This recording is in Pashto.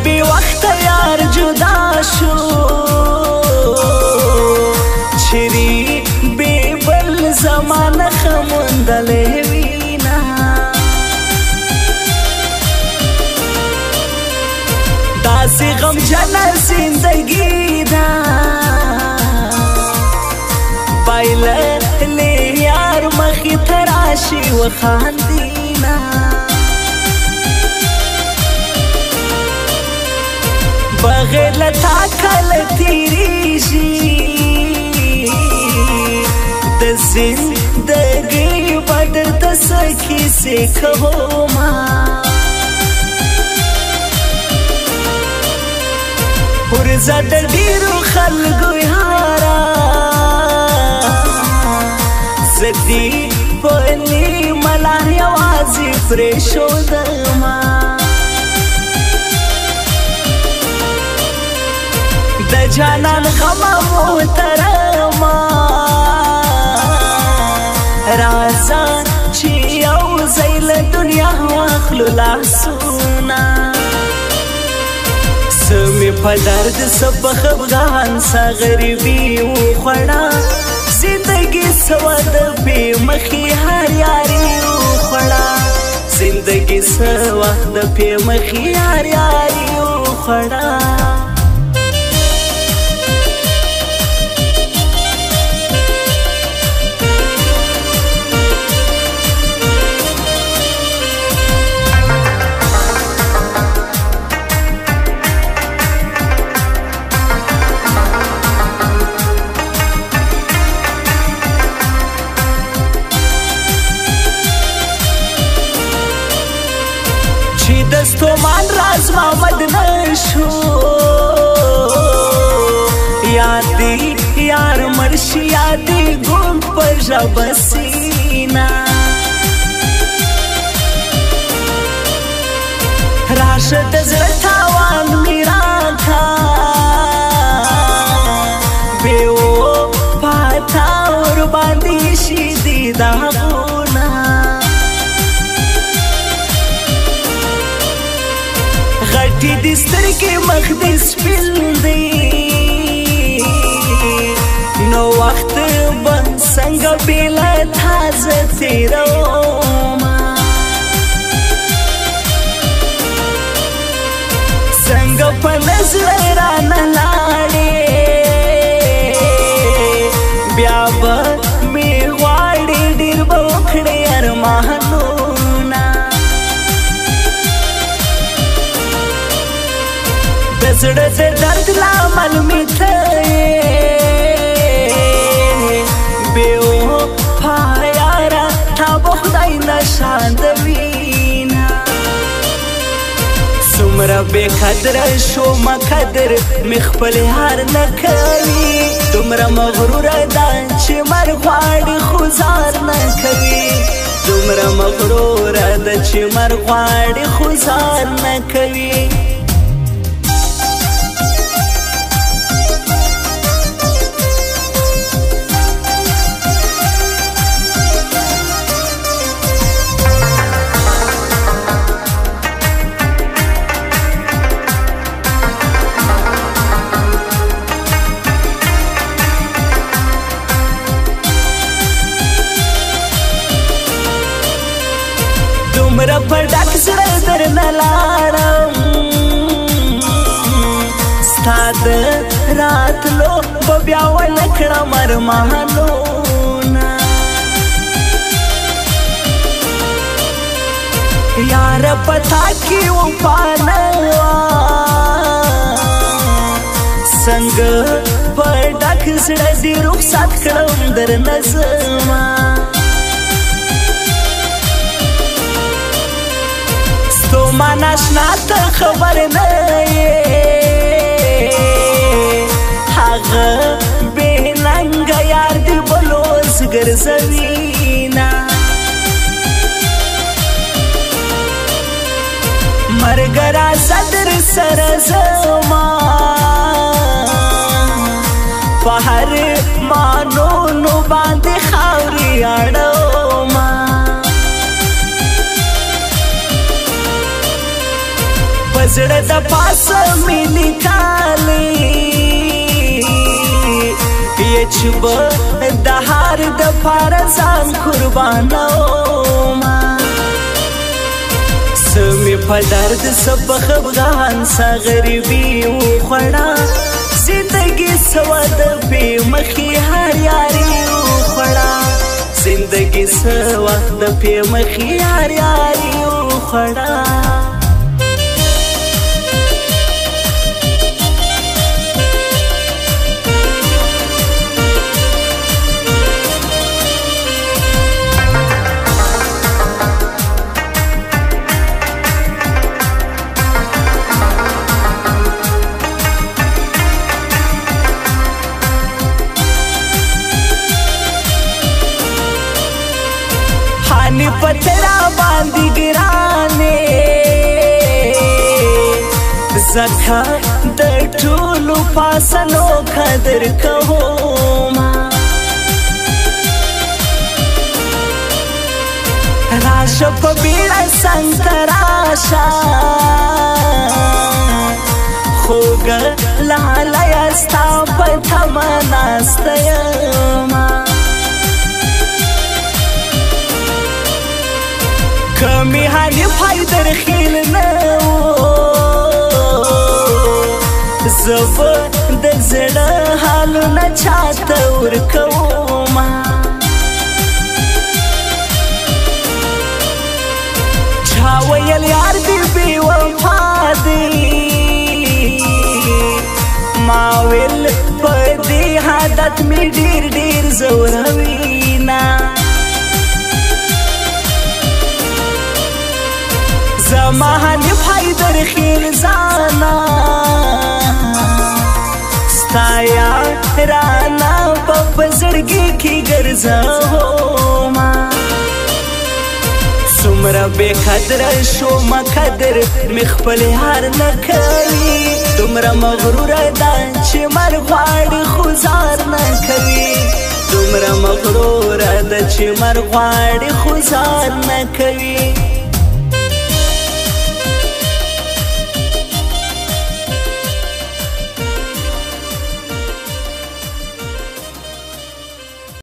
بی وقت یار جدا شو چری بی بل زمان خموندلې وینا داسې غم جنه زندگی دا بایله لی یار مخی تراشی و خاندینا بغیر لتا کل تیریشی د زندگی بدر تسکی سے کهو ما ورزا د ډیرو خلکو یارا زدی پلی ملا یوازې پرېښودما د جانان غمه محترمه رازه چې یو ځای له دنیا واخلو لاسونه سمې په درد څه په خفګان څه غریبي وخوړه زندگی سوا د بې مخي هر یاري وخوړه زندگی سوا د بې مخي هر یاري وخوړه دستومان راز مامد نشو یادی یار مرشی یادی گم پر جب سینا راشد زرتاوان میران تھا بیو پاتا اور باندیشی دیداغونا غټي د سترګې مخ دې سپین دی نو وخت به څنګه بېله تازه تېرومه څنګه په نزله رانه لاړې بیا به مې غواړې ډېر به وکړې ارمانونه زړه د درد لامل می ته بېوفا یاره تا به خدای نشان د وینا څومره بې قدره شومه قدر مې خپل یار نه کوي دومره مغروره ده چې مرګ غواړي خو زار نه کوي دومره مغروره ده چې مرګ غواړي خو زار نه کوي دومره په ډک زړه درنه لاړم ستا د راتلو به بیا ونه کړم ارمانونه یاره په تا کې وفا نه وه څنګه په ډک زړه دې رخصت کړم درنه زما تو ما ناشنا ته خبر نه یې هغه بې ننګه یار دې بلوز ګرځوینه مرګ راځه در سره زما په هر مانونو باندې خاورې اړومه زړه د پاسه مې لیکلې چې به د هار د پاره ځان قربانومه څه مې په درد څه په خفګان څه غریبي وخوړه زندګي څه وه د بې مخې هر یاري وخوړه زندګي څه وخت د بې مخې هر یاري وخوړه नि पतरा बांधी गिराने जखा द ठूलू फासनो खदर कहो राशा पबीड़ा संतराशा होगा लाला यस्ता पथमनास्तयमा कमी हानी फायदर खिल नवो जब द जड़ा हालू न चाहता उरकवोमा छावयल यार दी बेवफा दी माविल पदी हादत में डीर डीर जोरवीना زمان फायदर खिल जाना स्ताया राना पप जड़गी की गर्जा होमा सुमरा बेखदर शो मखदर मिखपल हार नखवी तुमरा मगरूर दांच मरवाड़ खुजार नखवी तुमरा मगरूर दांच मरवाड़ खुजार नखवी